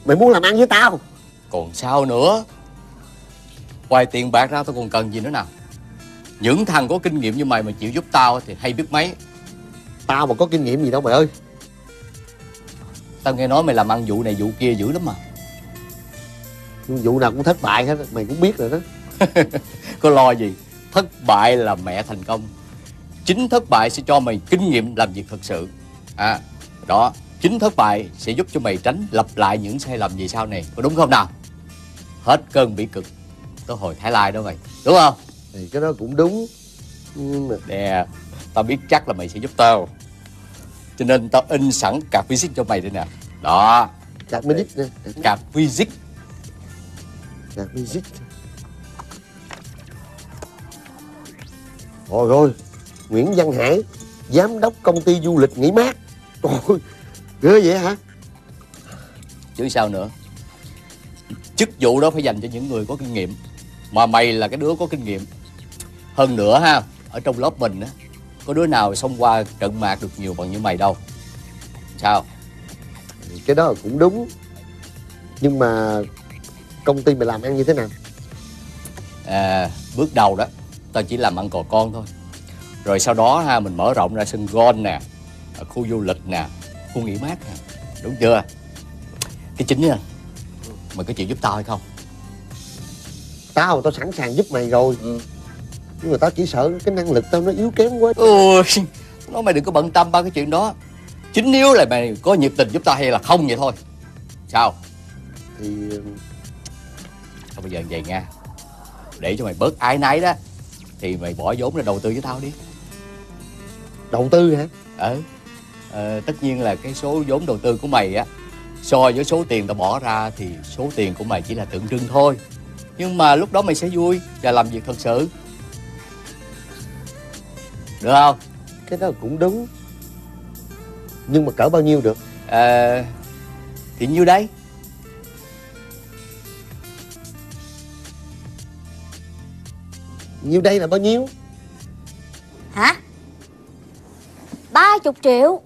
Mày muốn làm ăn với tao? Còn sao nữa? Ngoài tiền bạc ra tao còn cần gì nữa nào. Những thằng có kinh nghiệm như mày mà chịu giúp tao thì hay biết mấy. Tao mà có kinh nghiệm gì đâu mày ơi. Tao nghe nói mày làm ăn vụ này vụ kia dữ lắm mà. Vụ nào cũng thất bại hết, mày cũng biết rồi đó. Có lo gì, thất bại là mẹ thành công. Chính thất bại sẽ cho mày kinh nghiệm làm việc thật sự. Đó, chính thất bại sẽ giúp cho mày tránh lặp lại những sai lầm gì sau này. Có đúng không nào? Hết cơn bỉ cực tới hồi Thái Lai đó mày, đúng không? Thì cái đó cũng đúng. Nhưng mà... Nè, tao biết chắc là mày sẽ giúp tao, cho nên tao in sẵn card visit cho mày đây nè. Đó, card visit nè. Card visit. Card visit. Rồi rồi, Nguyễn Văn Hải, giám đốc công ty du lịch nghỉ mát. Trời ơi, ghê vậy hả? Chứ sao nữa. Chức vụ đó phải dành cho những người có kinh nghiệm, mà mày là cái đứa có kinh nghiệm. Hơn nữa ha, ở trong lớp mình á, có đứa nào xông qua trận mạc được nhiều bằng như mày đâu. Sao? Cái đó cũng đúng. Nhưng mà công ty mày làm ăn như thế nào? Bước đầu đó tao chỉ làm ăn cò con thôi. Rồi sau đó ha, mình mở rộng ra sân golf nè, khu du lịch nè, khu nghỉ mát nè. Đúng chưa? Cái chính nha, mày có chịu giúp tao hay không? Tao sẵn sàng giúp mày rồi. Nhưng mà tao chỉ sợ cái năng lực tao nó yếu kém quá. Ôi, nói mày đừng có bận tâm ba cái chuyện đó. Chính yếu là mày có nhiệt tình giúp tao hay là không vậy thôi. Sao? Thì... Thôi bây giờ vậy nha, để cho mày bớt áy náy đó, thì mày bỏ vốn ra đầu tư với tao đi. Đầu tư hả? Tất nhiên là cái số vốn đầu tư của mày á, so với số tiền tao bỏ ra thì số tiền của mày chỉ là tượng trưng thôi. Nhưng mà lúc đó mày sẽ vui và làm việc thật sự. Được không? Cái đó cũng đúng. Nhưng mà cỡ bao nhiêu được? Thì nhiêu đây? Nhiêu đây là bao nhiêu? Hả? 30 triệu.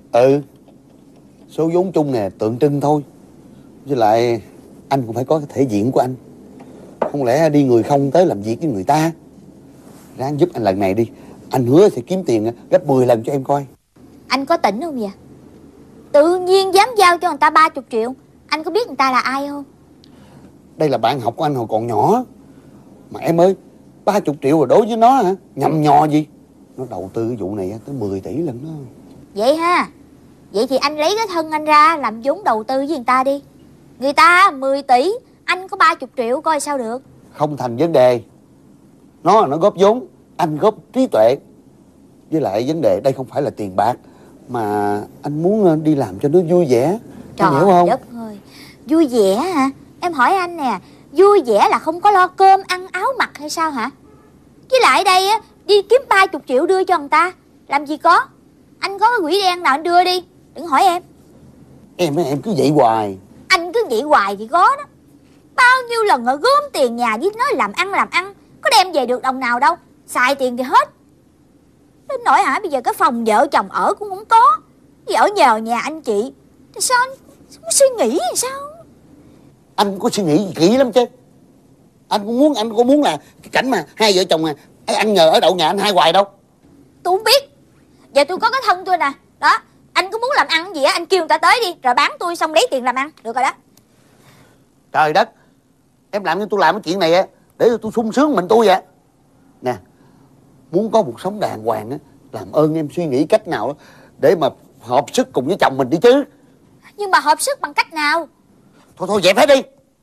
Số vốn chung nè, tượng trưng thôi. Với lại anh cũng phải có cái thể diện của anh. Không lẽ đi người không tới làm việc với người ta. Ráng giúp anh lần này đi. Anh hứa sẽ kiếm tiền gấp 10 lần cho em coi. Anh có tỉnh không vậy? Tự nhiên dám giao cho người ta 30 triệu. Anh có biết người ta là ai không? Đây là bạn học của anh hồi còn nhỏ. Mà em ơi, 30 triệu rồi đối với nó hả? Nhầm nhò gì. Nó đầu tư cái vụ này tới 10 tỷ lần đó. Vậy ha. Vậy thì anh lấy cái thân anh ra làm vốn đầu tư với người ta đi. Người ta 10 tỷ, anh có 30 triệu coi sao được. Không thành vấn đề. Nó góp vốn, anh góp trí tuệ. Với lại vấn đề đây không phải là tiền bạc, mà anh muốn đi làm cho nó vui vẻ. Trời hiểu không? đất ơi, vui vẻ hả? Em hỏi anh nè, vui vẻ là không có lo cơm ăn áo mặc hay sao hả? Với lại đây á, đi kiếm 30 triệu đưa cho người ta, làm gì có. Anh có cái quỹ đen nào anh đưa đi, đừng hỏi em. Em cứ vậy hoài. Anh cứ vậy hoài thì có đó. Bao nhiêu lần ở gom tiền nhà với nói làm ăn, có đem về được đồng nào đâu. Xài tiền thì hết. Đến nỗi hả, bây giờ cái phòng vợ chồng ở cũng không có, vì ở nhờ nhà anh chị. Thì sao anh không suy nghĩ thì sao? Anh có suy nghĩ kỹ lắm chứ. Anh có muốn là cái cảnh mà hai vợ chồng ăn nhờ ở đậu nhà anh hai hoài đâu. Tôi không biết. Giờ tôi có cái thân tôi nè. Đó, anh có muốn làm ăn gì á, anh kêu người ta tới đi, rồi bán tôi xong lấy tiền làm ăn. Được rồi đó. Trời đất, em làm như tôi làm cái chuyện này á để tôi sung sướng mình tôi vậy. Nè, muốn có cuộc sống đàng hoàng á, làm ơn em suy nghĩ cách nào đó để mà hợp sức cùng với chồng mình đi chứ. Nhưng mà hợp sức bằng cách nào? Thôi dẹp hết đi.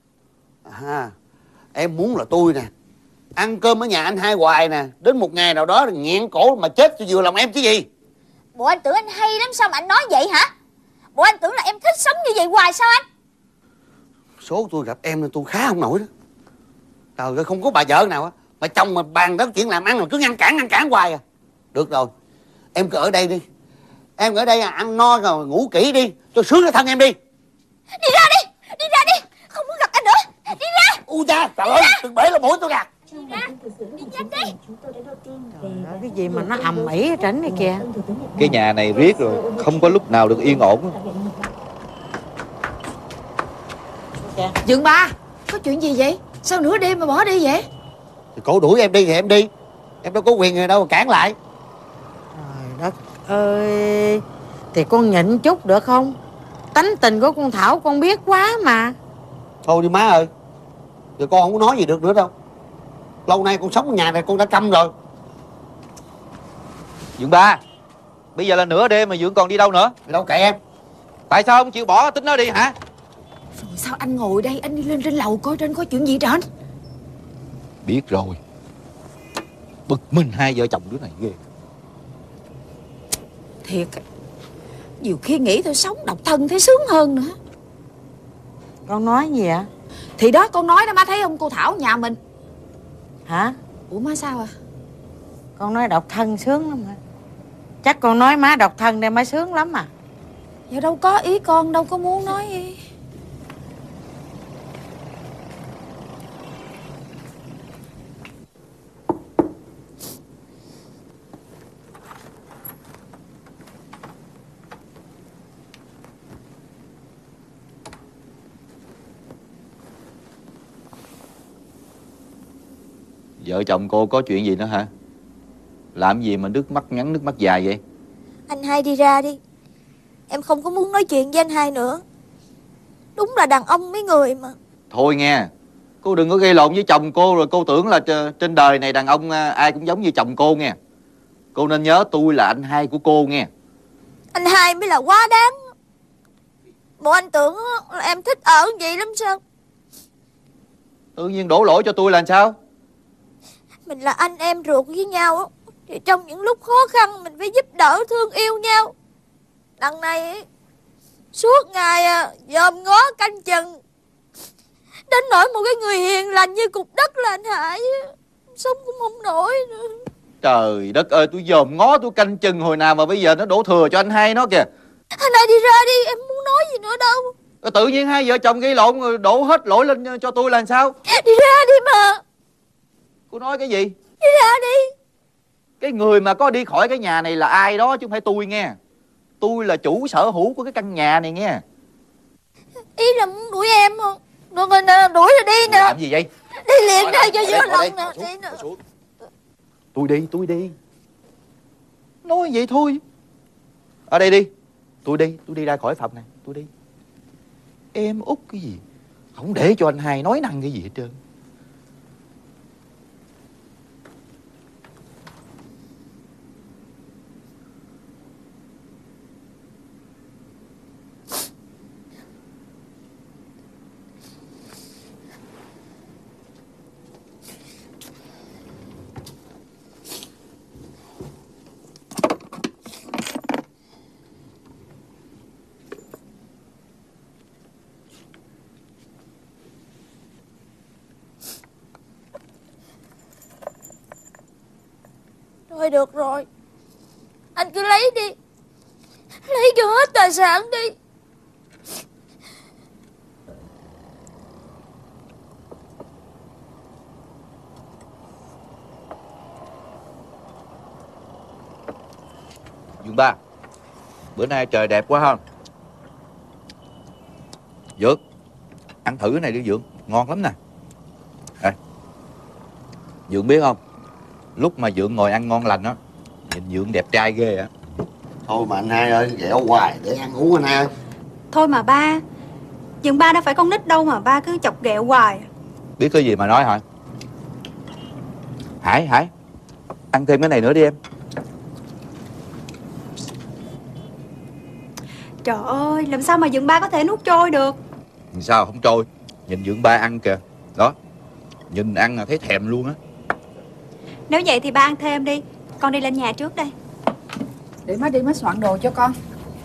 Em muốn là tôi nè, ăn cơm ở nhà anh hai hoài nè, đến một ngày nào đó nghẹn cổ mà chết cho vừa lòng em chứ gì. Bộ anh tưởng anh hay lắm sao mà anh nói vậy hả? Bộ anh tưởng là em thích sống như vậy hoài sao anh? Số tôi gặp em nên tôi khá không nổi đó. Trời ơi, không có bà vợ nào á mà chồng mà bàn đến chuyện làm ăn mà cứ ngăn cản hoài à. Được rồi, em cứ ở đây đi. Em ở đây ăn no rồi ngủ kỹ đi, cho sướng cái thân em đi. Đi ra đi, không muốn gặp anh nữa. Đi ra. U cha, trời ơi, đừng bể là mũi tôi nè. Đi ra, đi nhanh đi. Trời ơi, cái gì mà nó ầm ĩ ở trển này kìa. Cái nhà này riết rồi, không có lúc nào được yên ổn. Dượng Ba, có chuyện gì vậy? Sao nửa đêm mà bỏ đi vậy? Thì cổ đuổi em đi thì em đi. Em đâu có quyền gì đâu mà cản lại. Trời đất ơi. Thì con nhịn chút được không? Tánh tình của con Thảo con biết quá mà. Thôi đi má ơi. Giờ con không có nói gì được nữa đâu. Lâu nay con sống ở nhà này con đã câm rồi. Dượng Ba, bây giờ là nửa đêm mà Dượng còn đi đâu nữa? Thì đâu kệ em. Tại sao không chịu bỏ tính nó đi hả? Rồi sao anh ngồi đây, anh đi lên trên lầu coi trên có chuyện gì trên. Biết rồi. Bực mình hai vợ chồng đứa này ghê. Thiệt, nhiều khi nghĩ tôi sống độc thân thấy sướng hơn nữa. Con nói gì ạ? Thì đó con nói đó, má thấy không, cô Thảo nhà mình. Hả? Ủa má sao à? Con nói độc thân sướng lắm hả? Chắc con nói má độc thân đây má sướng lắm à? Dạ đâu có, ý con đâu có muốn nói gì. Vợ chồng cô có chuyện gì nữa hả? Làm gì mà nước mắt ngắn nước mắt dài vậy? Anh hai đi ra đi. Em không có muốn nói chuyện với anh hai nữa. Đúng là đàn ông mấy người mà. Thôi nghe, cô đừng có gây lộn với chồng cô rồi cô tưởng là trên đời này đàn ông ai cũng giống như chồng cô nghe. Cô nên nhớ tôi là anh hai của cô nghe. Anh hai mới là quá đáng. Bộ anh tưởng là em thích ở vậy lắm sao? Tự nhiên đổ lỗi cho tôi là sao? Mình là anh em ruột với nhau. Thì trong những lúc khó khăn mình phải giúp đỡ thương yêu nhau. Đằng này suốt ngày dòm ngó canh chừng. Đến nỗi một cái người hiền lành như cục đất là anh Hải sống cũng không nổi nữa. Trời đất ơi, tôi dòm ngó tôi canh chừng hồi nào mà bây giờ nó đổ thừa cho anh hai nó kìa. Anh hai đi ra đi, em muốn nói gì nữa đâu. Rồi tự nhiên hai vợ chồng gây lộn rồi đổ hết lỗi lên cho tôi là sao? Đi ra đi mà. Cô nói cái gì? Đi ra đi. Cái người mà có đi khỏi cái nhà này là ai đó chứ không phải tôi nghe. Tôi là chủ sở hữu của cái căn nhà này nghe. Ý là muốn đuổi em không? Được rồi nè, đuổi rồi đi nè. Làm gì vậy? Đi liền đây cho vô lòng nè. Đi nè. Tôi đi. Nói vậy thôi. Ở đây đi. Tôi đi ra khỏi phòng này. Tôi đi. Em út cái gì? Không để cho anh hai nói năng cái gì hết trơn. Thôi được rồi. Anh cứ lấy đi. Lấy cho hết tài sản đi. Dương Ba, bữa nay trời đẹp quá ha. Dượng, ăn thử cái này đi Dượng, ngon lắm nè. À, Dượng biết không, lúc mà Dượng ngồi ăn ngon lành á, nhìn Dượng đẹp trai ghê á. Thôi mà anh hai ơi, ghẹo hoài để ăn uống anh hai ơi. Thôi mà ba, Dượng ba đâu phải con nít đâu mà ba cứ chọc ghẹo hoài. Biết cái gì mà nói hả? Hải, ăn thêm cái này nữa đi em. Trời ơi, làm sao mà Dượng ba có thể nuốt trôi được? Sao không trôi? Nhìn Dượng ba ăn kìa. Đó, nhìn ăn là thấy thèm luôn á. Nếu vậy thì ba ăn thêm đi. Con đi lên nhà trước đây. Để má đi má soạn đồ cho con.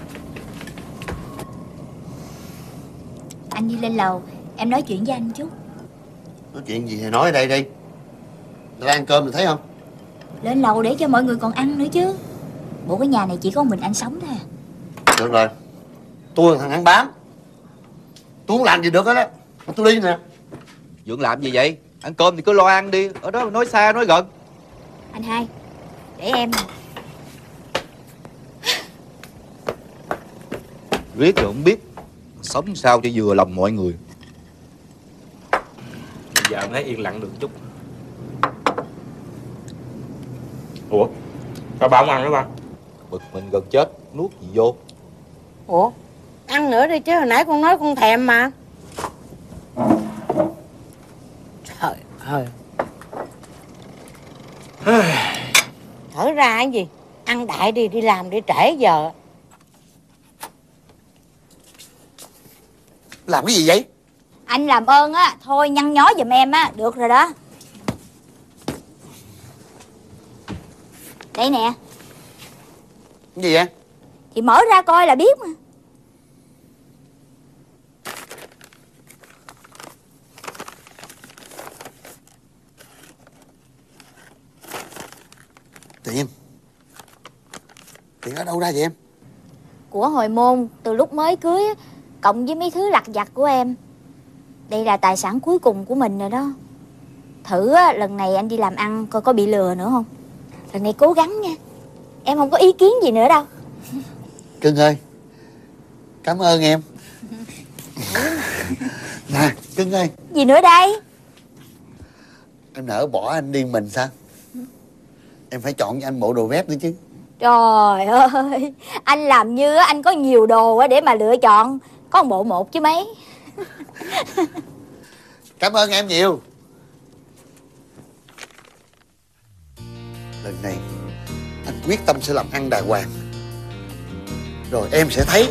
Anh đi lên lầu, em nói chuyện với anh chút. Nói chuyện gì thì nói ở đây đi. Ra ăn cơm thì thấy không? Lên lầu để cho mọi người còn ăn nữa chứ. Bộ cái nhà này chỉ có mình anh sống thôi à. Được rồi. Tôi là thằng ăn bám. Tôi không làm gì được hết á. Tôi đi nè. Dượng làm gì vậy? Ăn cơm thì cứ lo ăn đi. Ở đó nói xa nói gần. Anh hai, để em. Riết rồi không biết sống sao cho vừa lòng mọi người. giờ em thấy yên lặng được chút. Ủa sao ba không ăn nữa ba? Bực mình gần chết, nuốt gì vô. Ủa, ăn nữa đi chứ hồi nãy con nói con thèm mà. Trời ơi. Thở ra cái gì? Ăn đại đi, đi làm đi trễ giờ. Làm cái gì vậy? Anh làm ơn á, thôi nhăn nhó giùm em á, được rồi đó. Đây nè. Cái gì vậy? Thì mở ra coi là biết mà. Tiền ở đâu ra vậy em? Của hồi môn, từ lúc mới cưới á, cộng với mấy thứ lặt vặt của em. Đây là tài sản cuối cùng của mình rồi đó. Thử á, lần này anh đi làm ăn coi có bị lừa nữa không. Lần này cố gắng nha. Em không có ý kiến gì nữa đâu. Cưng ơi, cảm ơn em. Nè Cưng ơi. Gì nữa đây? Em nỡ bỏ anh đi mình sao? Em phải chọn cho anh bộ đồ vest nữa chứ. Trời ơi, anh làm như anh có nhiều đồ để mà lựa chọn. Có một bộ một chứ mấy. Cảm ơn em nhiều. Lần này anh quyết tâm sẽ làm ăn đàng hoàng. Rồi em sẽ thấy.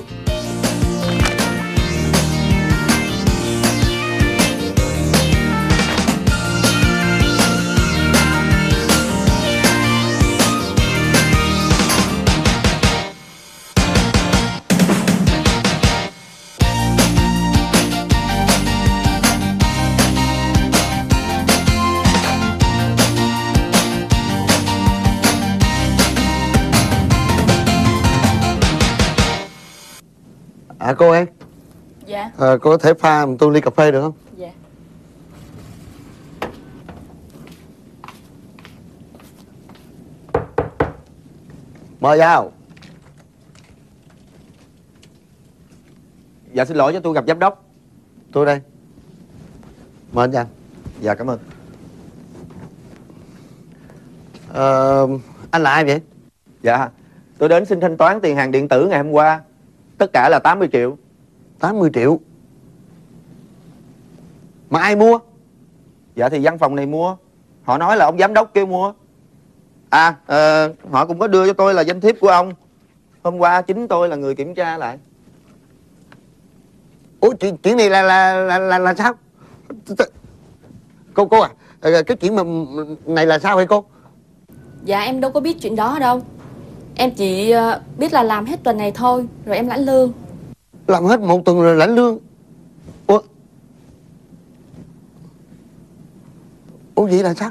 À cô ơi. Dạ. Cô có thể pha một tô ly cà phê được không? Dạ. Mời vào. Dạ xin lỗi cho tôi gặp giám đốc. Tôi đây. Mời anh vào. Dạ cảm ơn. Anh là ai vậy? Dạ tôi đến xin thanh toán tiền hàng điện tử ngày hôm qua. Tất cả là 80 triệu. 80 triệu? Mà ai mua? Dạ thì văn phòng này mua. Họ nói là ông giám đốc kêu mua. À họ cũng có đưa cho tôi là danh thiếp của ông. Hôm qua chính tôi là người kiểm tra lại. Ủa chuyện này là sao? Cô à, cái chuyện này là sao vậy cô? Dạ em đâu có biết chuyện đó đâu. Em chỉ biết là làm hết tuần này thôi, rồi em lãnh lương. Làm hết một tuần rồi lãnh lương? Ủa vậy là sao?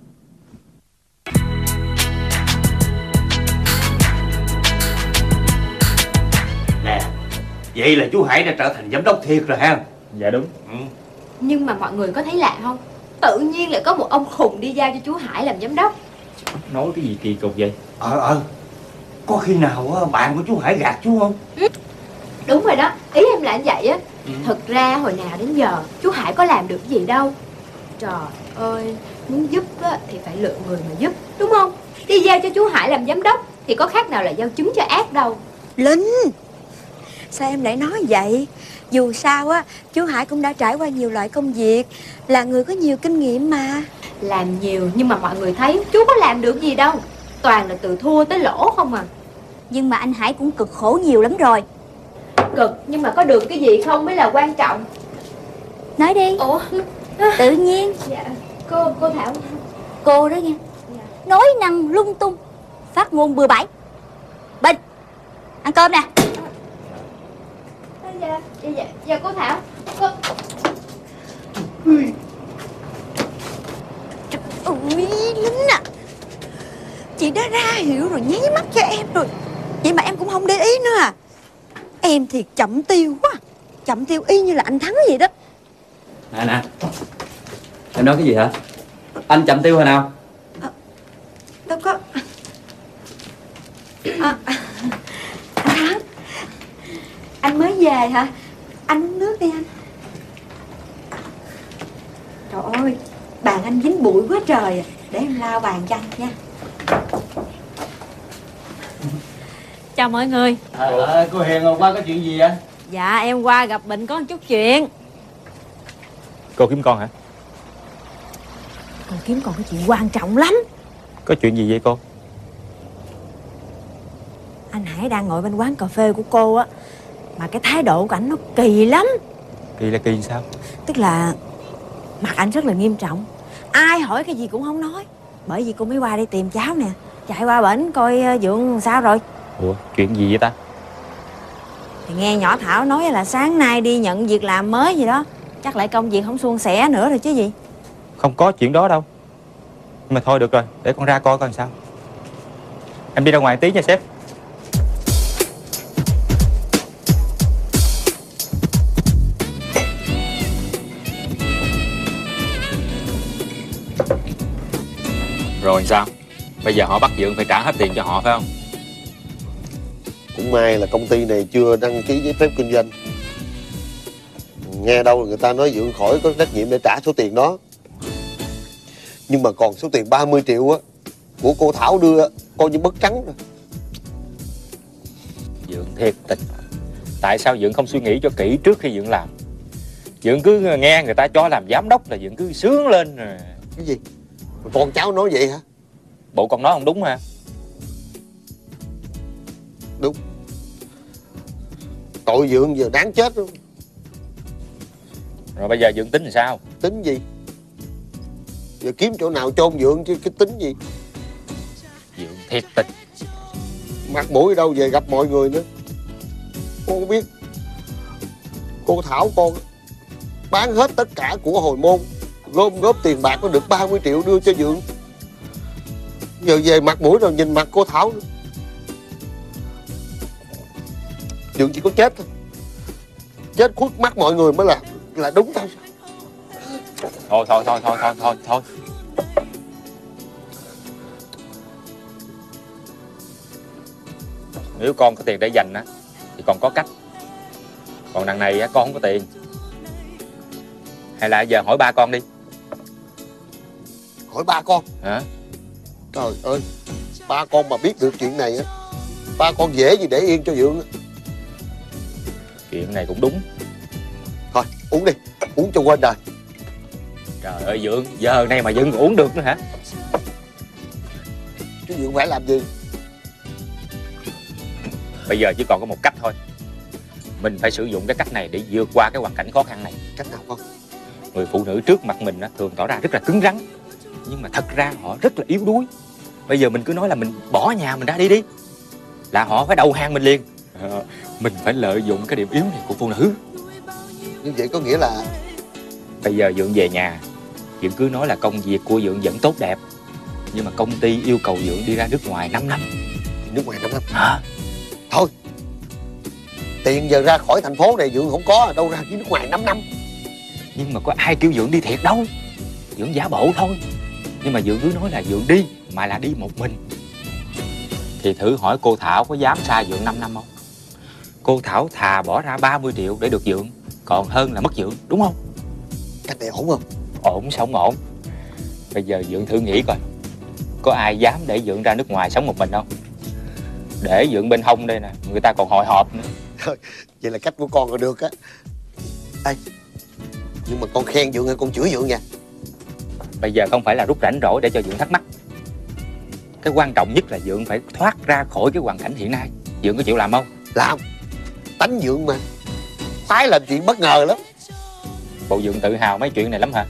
Nè, vậy là chú Hải đã trở thành giám đốc thiệt rồi ha? Dạ đúng. Nhưng mà mọi người có thấy lạ không? Tự nhiên lại có một ông khùng đi giao cho chú Hải làm giám đốc. Nói cái gì kỳ cục vậy? Có khi nào bạn của chú Hải gạt chú không? Đúng rồi đó, ý em là như vậy á. Thực ra hồi nào đến giờ chú Hải có làm được gì đâu. Trời ơi, muốn giúp á, thì phải lựa người mà giúp, đúng không? Đi giao cho chú Hải làm giám đốc thì có khác nào là giao trứng cho ác đâu. Linh, sao em lại nói vậy? Dù sao á, chú Hải cũng đã trải qua nhiều loại công việc, là người có nhiều kinh nghiệm mà. Làm nhiều nhưng mà mọi người thấy chú có làm được gì đâu. Toàn là từ thua tới lỗ không à. Nhưng mà anh Hải cũng cực khổ nhiều lắm rồi. Cực nhưng mà có được cái gì không mới là quan trọng. Nói đi. Ủa? Tự nhiên. Dạ, cô Thảo. Cô đó nha. Dạ. Nói năng lung tung, phát ngôn bừa bãi. Bình, ăn cơm nè. Dạ cô Thảo. Ui, Linh à, chị đã ra hiệu rồi, nháy mắt cho em rồi. Vậy mà em cũng không để ý nữa à? Em thiệt chậm tiêu quá. Chậm tiêu y như là anh Thắng vậy đó. Nè em nói cái gì hả? Anh chậm tiêu hồi nào? Đâu có. Anh Thắng, anh mới về hả? Anh uống nước đi anh. Trời ơi, bàn anh dính bụi quá trời à. Để em lau bàn cho anh nha. Chào mọi người. Cô Hiền hôm qua có chuyện gì vậy? Dạ em qua gặp Bình có một chút chuyện. Cô kiếm con hả? Con kiếm con cái chuyện quan trọng lắm. Có chuyện gì vậy cô? Anh Hải đang ngồi bên quán cà phê của cô á, mà cái thái độ của ảnh nó kỳ lắm. Kỳ là kỳ sao? Tức là mặt ảnh rất là nghiêm trọng, ai hỏi cái gì cũng không nói. Bởi vì cô mới qua đây tìm cháu nè, chạy qua bển coi Dượng sao rồi. Ủa chuyện gì vậy ta? Thì nghe nhỏ Thảo nói là sáng nay đi nhận việc làm mới gì đó, chắc lại công việc không suôn sẻ nữa rồi chứ gì. Không có chuyện đó đâu. Nhưng mà thôi được rồi, để con ra coi coi làm sao. Em đi ra ngoài tí nha sếp. Rồi sao? Bây giờ họ bắt Dượng phải trả hết tiền cho họ phải không? Cũng may là công ty này chưa đăng ký giấy phép kinh doanh. Nghe đâu người ta nói Dượng khỏi có trách nhiệm để trả số tiền đó. Nhưng mà còn số tiền 30 triệu á của cô Thảo đưa coi như bất trắng rồi. Dượng thiệt tình. Tại sao Dượng không suy nghĩ cho kỹ trước khi Dượng làm? Dượng cứ nghe người ta cho làm giám đốc là Dượng cứ sướng lên rồi. Cái gì? Con cháu nói vậy hả? Bộ con nói không đúng ha? Đúng. Tội Dượng giờ đáng chết luôn. Rồi bây giờ Dượng tính làm sao? Tính gì? Giờ kiếm chỗ nào chôn Dượng chứ cái tính gì? Dượng thiệt tình. Mặt mũi đâu về gặp mọi người nữa. Con biết cô Thảo con bán hết tất cả của hồi môn, gom góp tiền bạc có được 30 triệu đưa cho Dượng. Giờ về mặt mũi rồi nhìn mặt cô Thảo nữa. Dượng chỉ có chết thôi. Chết khuất mắt mọi người mới là đúng thôi. Thôi. Nếu con có tiền để dành á thì còn có cách. Còn đằng này á con không có tiền. Hay là giờ hỏi ba con đi. Hỏi ba con hả? Trời ơi, ba con mà biết được chuyện này á, ba con dễ gì để yên cho Dượng á. Chuyện này cũng đúng. Thôi uống đi, uống cho quên đời. Trời ơi Dượng, giờ này mà Dượng uống được nữa hả? Chứ Dượng phải làm gì? Bây giờ chỉ còn có một cách thôi. Mình phải sử dụng cái cách này để vượt qua cái hoàn cảnh khó khăn này. Cách nào con? Người phụ nữ trước mặt mình thường tỏ ra rất là cứng rắn, nhưng mà thật ra họ rất là yếu đuối. Bây giờ mình cứ nói là mình bỏ nhà mình ra đi là họ phải đầu hàng mình liền. Mình phải lợi dụng cái điểm yếu này của phụ nữ. Như vậy có nghĩa là bây giờ Dượng về nhà, Dượng cứ nói là công việc của Dượng vẫn tốt đẹp, nhưng mà công ty yêu cầu Dượng đi ra nước ngoài 5 năm. Nước ngoài 5 năm hả? Thôi, tiền giờ ra khỏi thành phố này Dượng không có, đâu ra đi nước ngoài 5 năm. Nhưng mà có ai kêu Dượng đi thiệt đâu. Dượng giả bộ thôi. Nhưng mà Dượng cứ nói là Dượng đi, mà là đi một mình. Thì thử hỏi cô Thảo có dám xa Dượng 5 năm không? Cô Thảo thà bỏ ra 30 triệu để được Dượng, còn hơn là mất Dượng, đúng không? Cách này ổn không? Ổn sao không ổn. Bây giờ Dượng thử nghĩ coi, có ai dám để Dượng ra nước ngoài sống một mình không? Để Dượng bên hông đây nè, người ta còn hồi hộp nữa. Thôi, vậy là cách của con rồi được á. Ê, nhưng mà con khen Dượng hay con chửi Dượng nha? Bây giờ không phải là rút rảnh rỗi để cho Dượng thắc mắc. Cái quan trọng nhất là Dượng phải thoát ra khỏi cái hoàn cảnh hiện nay. Dượng có chịu làm không? Làm. Tánh Dượng mà khoái làm chuyện bất ngờ lắm. Bộ Dượng tự hào mấy chuyện này lắm hả?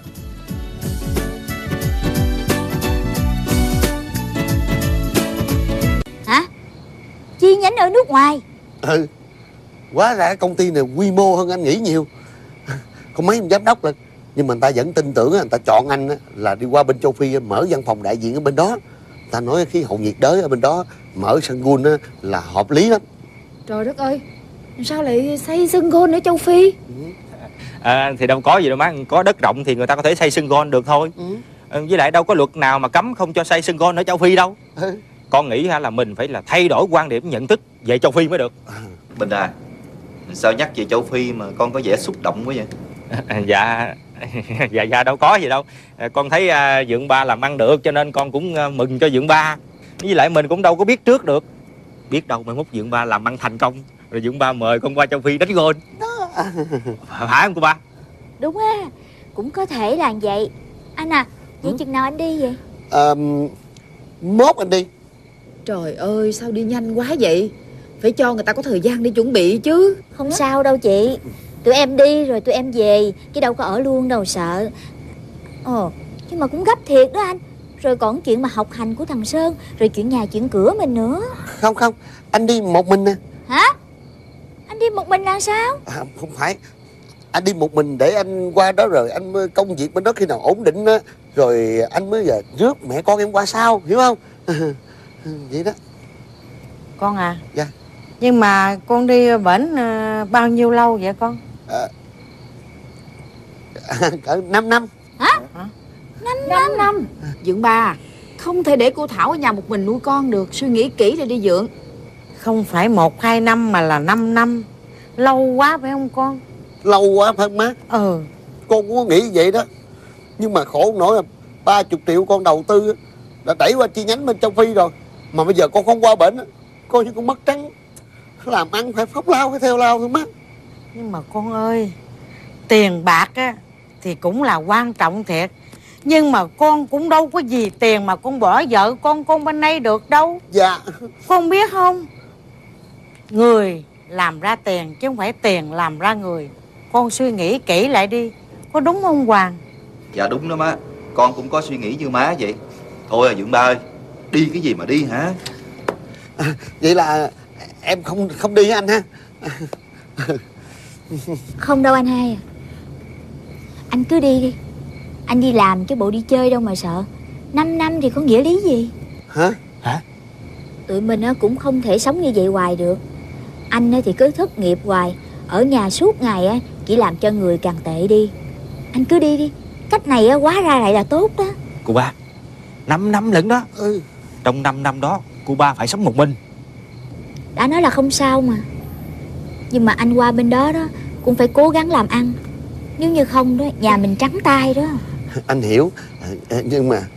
Hả? Chi nhánh ở nước ngoài? Ừ. Quá ra công ty này quy mô hơn anh nghĩ nhiều. Có mấy ông giám đốc lên. Nhưng mà người ta vẫn tin tưởng, người ta chọn anh là đi qua bên châu Phi mở văn phòng đại diện ở bên đó. Người ta nói khí hậu nhiệt đới ở bên đó mở sân golf là hợp lý lắm. Trời đất ơi, sao lại xây sân golf ở châu Phi? Thì đâu có gì đâu má. Có đất rộng thì người ta có thể xây sân golf được thôi. Với lại đâu có luật nào mà cấm không cho xây sân golf ở châu Phi đâu. Con nghĩ là mình phải là thay đổi quan điểm nhận thức về châu Phi mới được. Bình à, sao nhắc về châu Phi mà con có vẻ xúc động quá vậy? Dạ Dạ đâu có gì đâu. Con thấy Dượng Ba làm ăn được cho nên con cũng mừng cho Dượng Ba. Với lại mình cũng đâu có biết trước được. Biết đâu mai mốt Dượng Ba làm ăn thành công rồi Dượng Ba mời con qua Châu Phi đánh gôn. Phải không cô ba? Đúng á, cũng có thể là vậy. Anh à, vậy chừng nào anh đi vậy? Mốt anh đi. Trời ơi, sao đi nhanh quá vậy? Phải cho người ta có thời gian đi chuẩn bị chứ. Không sao đâu chị. Tụi em đi rồi tụi em về, chứ đâu có ở luôn đâu sợ. Nhưng mà cũng gấp thiệt đó anh. Rồi còn chuyện mà học hành của thằng Sơn, rồi chuyện nhà chuyện cửa mình nữa. Không, anh đi một mình nè. Hả? Anh đi một mình là sao? Không phải. Anh đi một mình để anh qua đó rồi anh mới công việc bên đó khi nào ổn định á, rồi anh mới giờ rước mẹ con em qua sau, hiểu không? Vậy đó. Con à? Dạ. Nhưng mà con đi bển bao nhiêu lâu vậy con? Cỡ 5 năm. Hả? 5 năm. Dượng Ba, không thể để cô Thảo ở nhà một mình nuôi con được. Suy nghĩ kỹ rồi đi Dượng. Không phải 1-2 năm mà là 5 năm. Lâu quá phải không con? Lâu quá phải không má? Con cũng có nghĩ vậy đó. Nhưng mà khổ nổi là 30 triệu con đầu tư đã đẩy qua chi nhánh bên Châu Phi rồi. Mà bây giờ con không qua bển, coi như con mất trắng. Làm ăn phải phóc lao phải theo lao thôi má. Nhưng mà con ơi, tiền bạc á thì cũng là quan trọng thiệt. Nhưng mà con cũng đâu có gì tiền mà con bỏ vợ con bên đây được đâu. Dạ. Con biết không? Người làm ra tiền chứ không phải tiền làm ra người. Con suy nghĩ kỹ lại đi. Có đúng không Hoàng? Dạ đúng đó má. Con cũng có suy nghĩ như má vậy. Thôi Dượng Ba ơi, đi cái gì mà đi hả? Vậy là em không đi anh ha? Không đâu anh hai à. Anh cứ đi đi. Anh đi làm chứ bộ đi chơi đâu mà sợ. 5 năm thì có nghĩa lý gì? Hả? Tụi mình cũng không thể sống như vậy hoài được. Anh thì cứ thất nghiệp hoài, ở nhà suốt ngày chỉ làm cho người càng tệ đi. Anh cứ đi đi. Cách này hóa ra lại là tốt đó. Cô ba, 5 năm lận đó. Trong 5 năm đó cô ba phải sống một mình. Đã nói là không sao mà. Nhưng mà anh qua bên đó đó cũng phải cố gắng làm ăn. Nếu như không đó, nhà mình trắng tay đó. Anh hiểu. Nhưng mà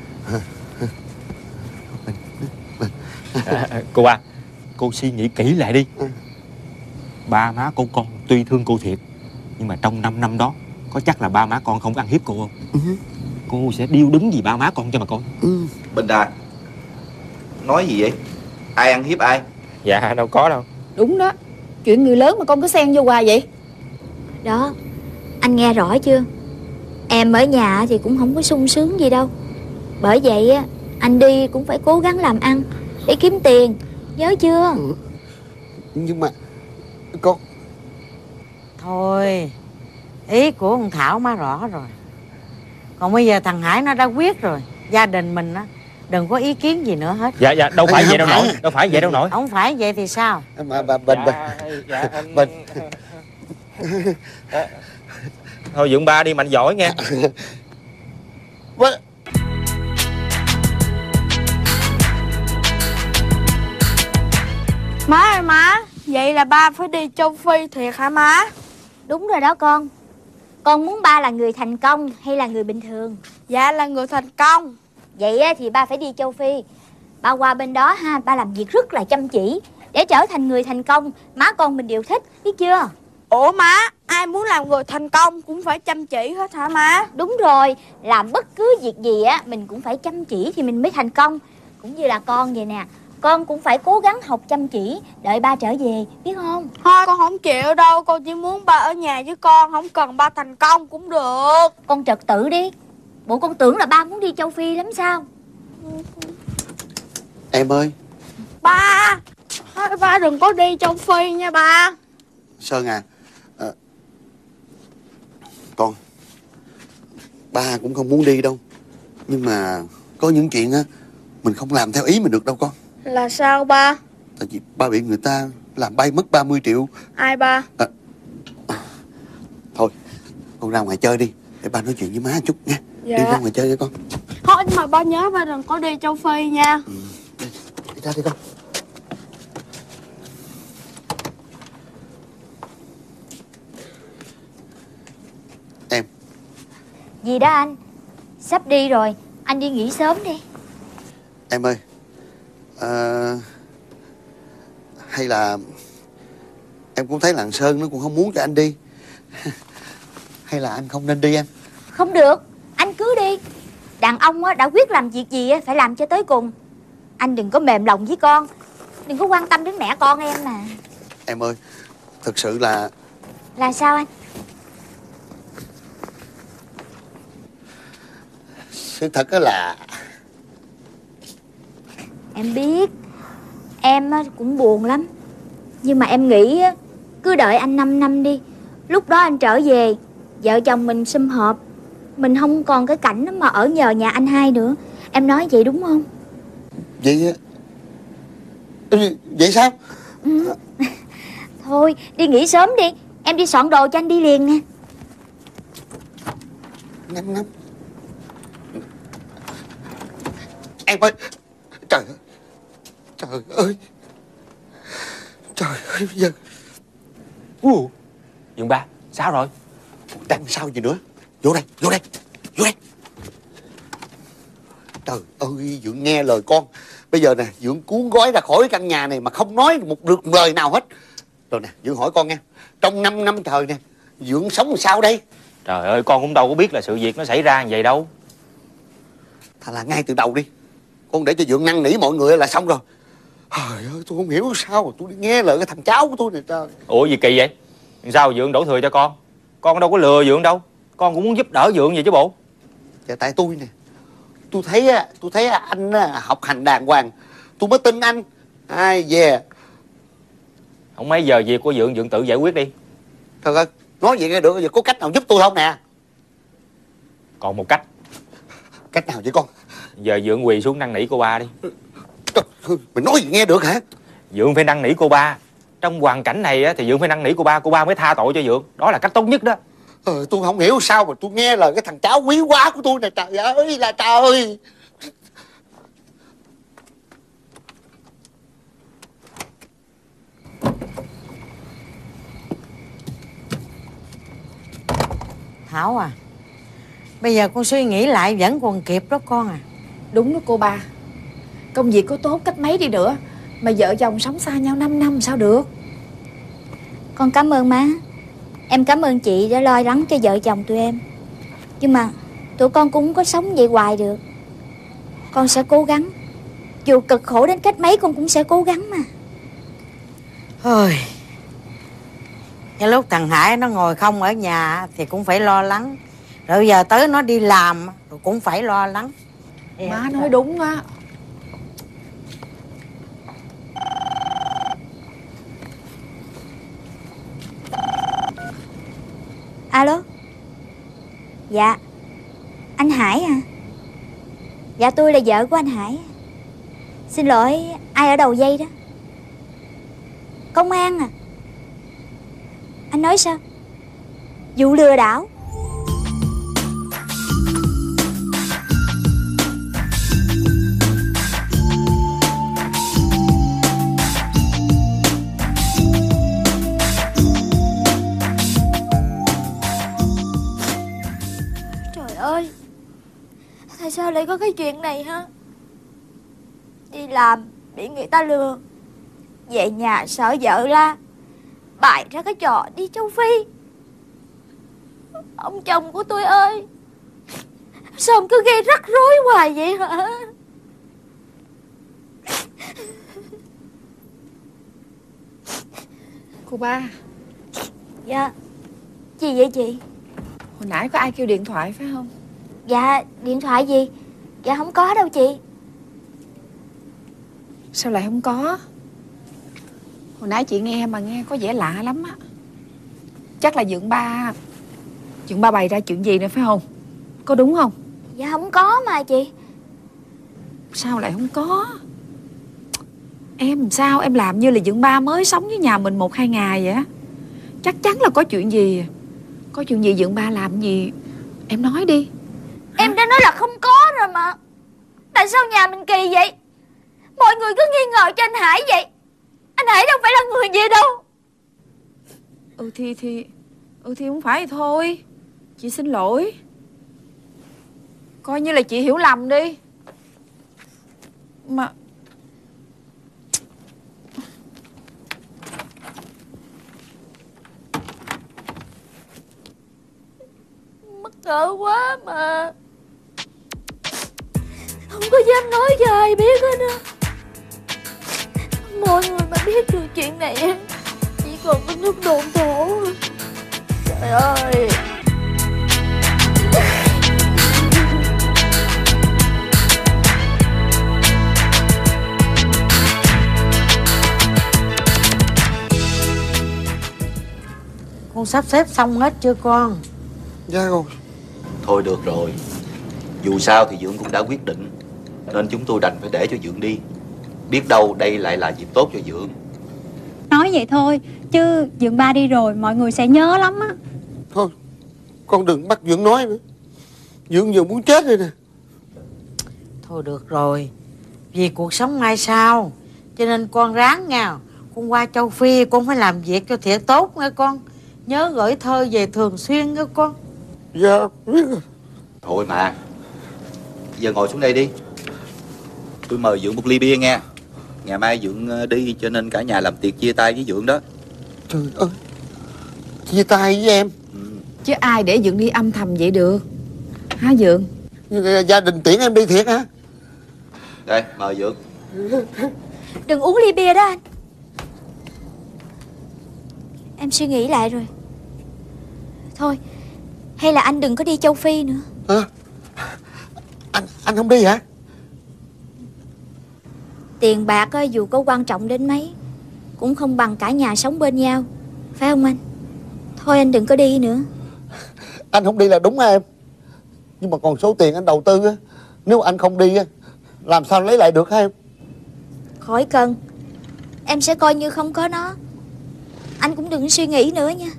cô ba, cô suy nghĩ kỹ lại đi. Ba má của con tuy thương cô thiệt, nhưng mà trong 5 năm đó có chắc là ba má con không ăn hiếp cô không? Cô sẽ điêu đứng vì ba má con cho mà coi. Bình Đà, nói gì vậy? Ai ăn hiếp ai? Dạ đâu có đâu. Đúng đó. Chuyện người lớn mà con cứ xen vô hoài vậy. Đó, anh nghe rõ chưa? Em ở nhà thì cũng không có sung sướng gì đâu. Bởi vậy anh đi cũng phải cố gắng làm ăn để kiếm tiền, nhớ chưa? Nhưng mà con... Thôi, ý của con Thảo má rõ rồi. Còn bây giờ thằng Hải nó đã quyết rồi. Gia đình mình đừng có ý kiến gì nữa hết. Dạ đâu phải vậy đâu nổi. Đâu phải vậy đâu nổi. Không phải vậy thì sao? Mà bà Bình. Thôi Dượng Ba đi mạnh giỏi nghe. Má ơi má, vậy là ba phải đi Châu Phi thiệt hả má? Đúng rồi đó con. Con muốn ba là người thành công hay là người bình thường? Dạ là người thành công. Vậy thì ba phải đi Châu Phi. Ba qua bên đó ba làm việc rất là chăm chỉ để trở thành người thành công má con mình đều thích, biết chưa? Ủa má, ai muốn làm người thành công cũng phải chăm chỉ hết hả má? Đúng rồi, làm bất cứ việc gì mình cũng phải chăm chỉ thì mình mới thành công. Cũng như là con vậy nè, con cũng phải cố gắng học chăm chỉ đợi ba trở về, biết không? Thôi con không chịu đâu, con chỉ muốn ba ở nhà với con, không cần ba thành công cũng được. Con trật tự đi. Bộ con tưởng là ba muốn đi Châu Phi lắm sao? Em ơi. Ba, thôi ba đừng có đi Châu Phi nha ba. Sơn à, con, ba cũng không muốn đi đâu. Nhưng mà có những chuyện mình không làm theo ý mình được đâu con. Là sao ba? Tại vì ba bị người ta làm bay mất 30 triệu. Ai ba? Thôi, con ra ngoài chơi đi, để ba nói chuyện với má chút nha. Dạ. Đi ra ngoài chơi nha con. Thôi nhưng mà ba nhớ ba đừng có đi Châu Phi nha. Đi ra đi con. Gì đó anh? Sắp đi rồi, anh đi nghỉ sớm đi. Em ơi, hay là em cũng thấy làng Sơn nó cũng không muốn cho anh đi. Hay là anh không nên đi em? Không được, anh cứ đi. Đàn ông đã quyết làm việc gì phải làm cho tới cùng. Anh đừng có mềm lòng với con, đừng có quan tâm đến mẹ con em mà. Em ơi, thực sự là... Là sao anh? Sự thật đó là... Em biết em cũng buồn lắm, nhưng mà em nghĩ cứ đợi anh 5 năm đi. Lúc đó anh trở về, vợ chồng mình sum họp, mình không còn cái cảnh mà ở nhờ nhà anh hai nữa. Em nói vậy đúng không? Vậy... Vậy sao? Thôi đi nghỉ sớm đi. Em đi soạn đồ cho anh đi liền nè. 5 năm. Em ơi. Trời ơi. Trời ơi. Trời ơi bây giờ. Dượng ba, sao rồi? Đang sao gì nữa? Vô đây, vô đây, vô đây. Trời ơi, Dượng nghe lời con. Bây giờ nè, Dượng cuốn gói ra khỏi căn nhà này mà không nói được một lời nào hết. Rồi nè, Dượng hỏi con nghe, trong 5 năm trời nè, Dượng sống làm sao đây? Trời ơi, con cũng đâu có biết là sự việc nó xảy ra như vậy đâu. Thà là ngay từ đầu đi, con để cho Dượng năn nỉ mọi người là xong rồi. Trời ơi, tôi không hiểu sao mà tôi đi nghe lời cái thằng cháu của tôi này trời. Ủa gì kỳ vậy? Sao Dượng đổ thừa cho con? Con đâu có lừa Dượng đâu. Con cũng muốn giúp đỡ Dượng vậy chứ bộ. Dạ tại tôi nè, tôi thấy anh học hành đàng hoàng, tôi mới tin anh. Ai về. Không mấy giờ việc của Dượng, Dượng tự giải quyết đi. Thôi ơi, nói vậy nghe được, giờ có cách nào giúp tôi không nè? Còn một cách. Cách nào vậy con? Giờ Dượng quỳ xuống năn nỉ cô ba đi. Trời ơi, mày nói gì nghe được hả? Dượng phải năn nỉ cô ba. Trong hoàn cảnh này thì Dượng phải năn nỉ cô ba mới tha tội cho Dượng. Đó là cách tốt nhất đó. Tôi không hiểu sao mà tôi nghe lời cái thằng cháu quý quá của tôi này, trời ơi là trời. Thảo à, bây giờ con suy nghĩ lại vẫn còn kịp đó con à. Đúng đó cô ba. Công việc có tốt cách mấy đi nữa mà vợ chồng sống xa nhau 5 năm sao được. Con cảm ơn má. Em cảm ơn chị đã lo lắng cho vợ chồng tụi em. Nhưng mà tụi con cũng không có sống vậy hoài được. Con sẽ cố gắng. Dù cực khổ đến cách mấy con cũng sẽ cố gắng mà. Ôi, cái lúc thằng Hải nó ngồi không ở nhà thì cũng phải lo lắng. Rồi giờ tới nó đi làm rồi cũng phải lo lắng. Má nói đúng á. Alo. Dạ. Anh Hải à? Dạ tôi là vợ của anh Hải. Xin lỗi, ai ở đầu dây đó? Công an à? Anh nói sao? Vụ lừa đảo? Trời ơi, tại sao lại có cái chuyện này hả? Đi làm bị người ta lừa, về nhà sợ vợ la, bày ra cái trò đi châu Phi. Ông chồng của tôi ơi, sao ông cứ gây rắc rối hoài vậy hả? Cô ba. Dạ. Gì vậy chị? Hồi nãy có ai kêu điện thoại phải không? Dạ, điện thoại gì? Dạ không có đâu chị. Sao lại không có? Hồi nãy chị nghe mà nghe có vẻ lạ lắm á. Chắc là Dượng ba bày ra chuyện gì nữa phải không? Có đúng không? Dạ không có mà chị. Sao lại không có? Em sao em làm như là Dượng ba mới sống với nhà mình 1-2 ngày vậy á. Chắc chắn là có chuyện gì. Có chuyện gì Dượng ba làm gì em nói đi. Em đã nói là không có rồi mà. Tại sao nhà mình kỳ vậy? Mọi người cứ nghi ngờ cho anh Hải vậy. Anh Hải đâu phải là người vậy đâu. Thì không phải thì thôi. Chị xin lỗi. Coi như là chị hiểu lầm đi. Mà Mắc cỡ quá mà không có dám nói cho ai biết hết á. Mọi người mà biết được chuyện này chỉ còn có nước đồn thổ. Trời ơi. Con sắp xếp xong hết chưa con? Dạ con. Thôi được rồi, dù sao thì Dượng cũng đã quyết định, nên chúng tôi đành phải để cho Dượng đi. Biết đâu đây lại là dịp tốt cho Dượng. Nói vậy thôi, chứ Dượng ba đi rồi mọi người sẽ nhớ lắm á. Thôi con đừng bắt Dượng nói nữa. Dượng vừa muốn chết rồi nè. Thôi được rồi, vì cuộc sống mai sau, cho nên con ráng nha. Con qua châu Phi con phải làm việc cho thiệt tốt nghe con. Nhớ gửi thơ về thường xuyên nghe con. Dạ biết rồi. Thôi mà, giờ ngồi xuống đây đi. Tôi mời Dượng một ly bia nghe. Ngày mai Dượng đi cho nên cả nhà làm tiệc chia tay với Dượng đó. Trời ơi, chia tay với em? chứ ai để Dượng đi âm thầm vậy được hả Dượng? Gia đình tiễn em đi thiệt hả? Đây mời Dượng. Đừng uống ly bia đó anh. Em suy nghĩ lại rồi. Thôi, hay là anh đừng có đi châu Phi nữa. Hả? Anh không đi hả? Tiền bạc dù có quan trọng đến mấy cũng không bằng cả nhà sống bên nhau, phải không anh? Thôi anh đừng có đi nữa. Anh không đi là đúng hả em? Nhưng mà còn số tiền anh đầu tư á, nếu anh không đi á, làm sao lấy lại được hả em? Khỏi cần, em sẽ coi như không có nó. Anh cũng đừng suy nghĩ nữa nha.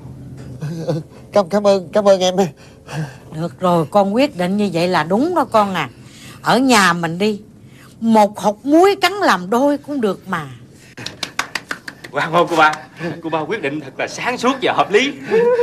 Cảm ơn em. Được rồi, con quyết định như vậy là đúng đó con à. Ở nhà mình đi, một hột muối cắn làm đôi cũng được mà. Wow, ngon cô ba. Cô ba quyết định thật là sáng suốt và hợp lý.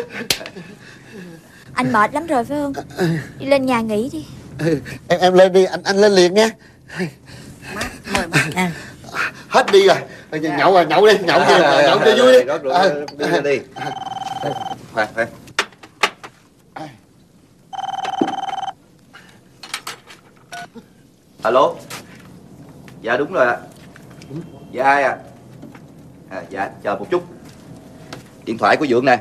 Anh mệt lắm rồi phải không? Đi lên nhà nghỉ đi. Em lên đi, anh lên liền nha. Mời má. Hết đi rồi. Nhậu đi, nhậu cho vui đi. Đi. Khoan. Alo. Dạ đúng rồi ạ. Dạ ai ạ? Dạ chờ một chút. Điện thoại của Dượng nè.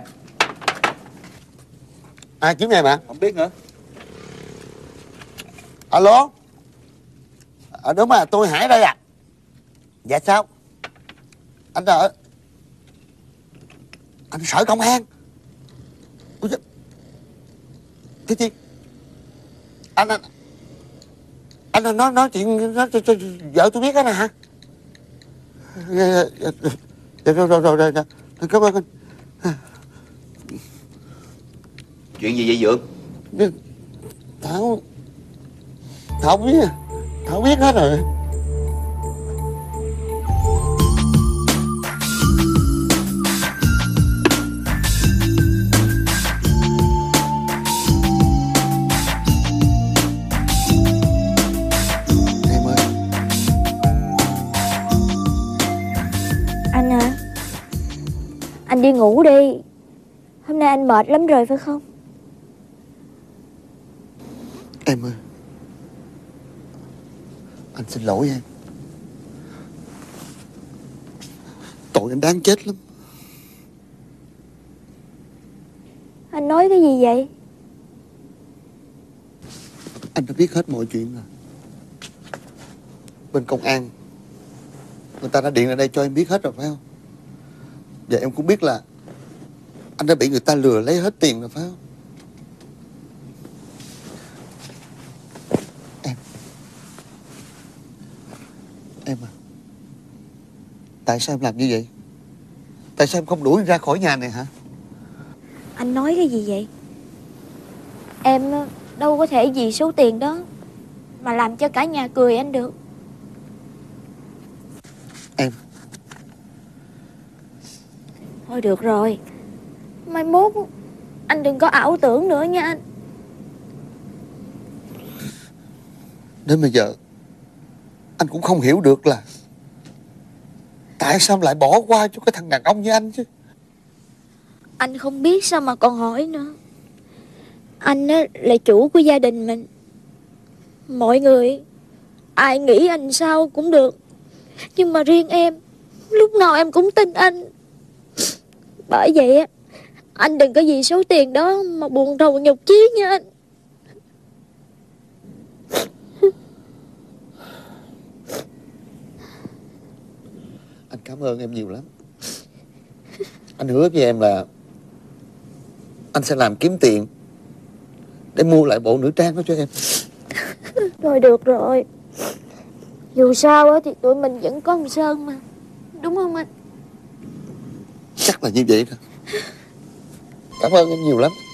Ai kiếm em ạ? Không biết nữa. Alo. Đúng mà, tôi Hải đây à. Dạ sao? Anh sở công an. Cái gì? Anh nói chuyện nói cho vợ tôi biết đó nè hả? Rồi. Cảm ơn anh. Chuyện gì vậy Dượng? Thảo biết. Thảo biết hết rồi. Anh à, anh đi ngủ đi. Hôm nay anh mệt lắm rồi phải không? Em ơi, anh xin lỗi em. Tội anh đáng chết lắm. Anh nói cái gì vậy? Anh đã biết hết mọi chuyện rồi. Bên công an người ta đã điện lại đây cho em biết hết rồi phải không? Và em cũng biết là anh đã bị người ta lừa lấy hết tiền rồi phải không? Em à, tại sao em làm như vậy? Tại sao em không đuổi em ra khỏi nhà này hả? Anh nói cái gì vậy? Em đâu có thể vì số tiền đó mà làm cho cả nhà cười anh được. Em. Thôi được rồi, mai mốt anh đừng có ảo tưởng nữa nha anh. Đến bây giờ anh cũng không hiểu được là tại sao lại bỏ qua cho cái thằng đàn ông như anh chứ. Anh không biết sao mà còn hỏi nữa. Anh á là chủ của gia đình mình. Mọi người ai nghĩ anh sao cũng được, nhưng mà riêng em, lúc nào em cũng tin anh. Bởi vậy á, anh đừng có vì số tiền đó mà buồn rầu nhục chí nha anh. Anh cảm ơn em nhiều lắm. Anh hứa với em là anh sẽ làm kiếm tiền để mua lại bộ nữ trang đó cho em. Rồi được rồi. Dù sao á thì tụi mình vẫn có một Sơn mà. Đúng không anh? Chắc là như vậy đó. Cảm ơn em nhiều lắm.